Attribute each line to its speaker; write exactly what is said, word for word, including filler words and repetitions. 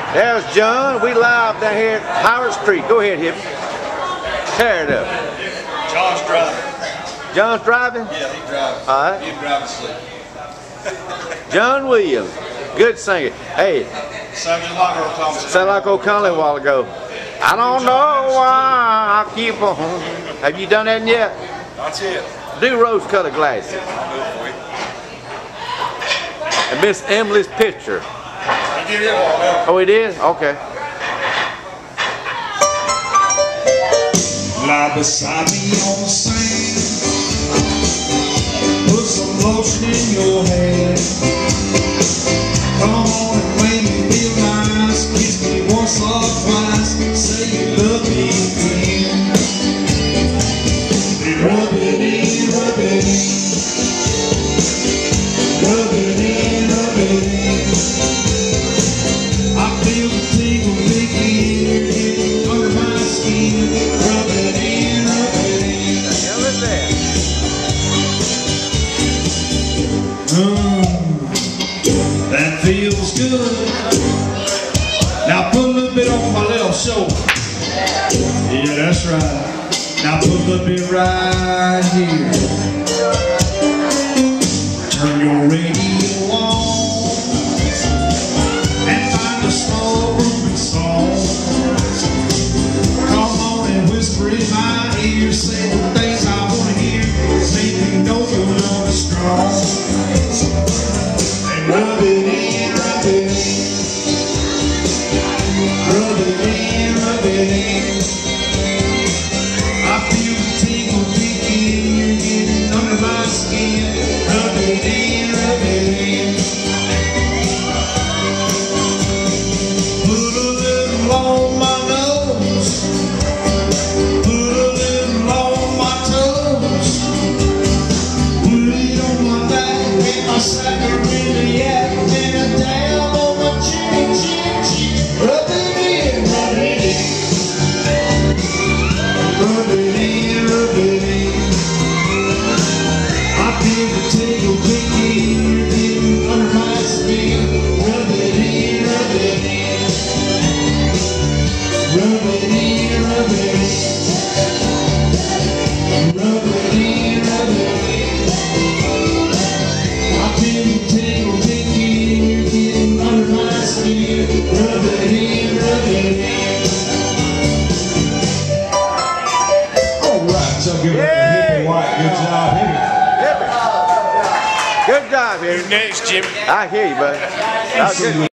Speaker 1: There's John. We live down here at Howard Street. Go ahead, Hippie. Tear it up.
Speaker 2: John's driving.
Speaker 1: John's driving?
Speaker 2: Yeah, he drives.
Speaker 1: All right.
Speaker 2: He's driving sleep.
Speaker 1: John Williams. Good singer. Hey.
Speaker 2: Sounds just like Earl Thompson.
Speaker 1: Sounded like old Conley a while ago. I don't know why I keep on. Have you done that yet?
Speaker 2: That's it.
Speaker 1: Do rose-colored glasses.
Speaker 2: I'll do it for you.
Speaker 1: And Miss Emily's picture.
Speaker 2: He did it all.
Speaker 1: Oh, he did? Okay.
Speaker 3: Lie beside me on the sand. Put some lotion in your hair. Come on and make me feel nice. Kiss me once or twice. Say you love me again. Rub it in, rub it in. Rub it in, rub it in. I feel the tingle begin under my skin. Rub it in, rub it in.
Speaker 1: What the hell is that?
Speaker 3: Mm, that feels good. Now put a little bit on my little shoulder. Yeah, that's right. Now put a little bit right here. Turn your radio on and find a slow grooving song. Come on and whisper in my ear, say the things I want to hear, make me know your love is strong. And rub it in, rub it in, rub it in, rub it in. I feel the tingle begin, you're getting under my skin. Rub it in, rub it in. Put a little on my nose, put a little on my toes, put it on my back with my sucker in the yak, and a down on my chin, chin, chin. Rub it in, rub it in. Rub it in, rub it in. I feel the tingle begin, you're getting under my skin. Rub it in, rub it in. Rub it in, rub it in. Rub it in, rub it in. I feel the tingle begin, you're getting under my skin. Rub it in, rub it in. All right, so give it up to Hippie White. Good job, Hippie.
Speaker 1: Hippie. Good job, Hippie.
Speaker 2: Next, Jimmy.
Speaker 1: I hear you, buddy. That was good.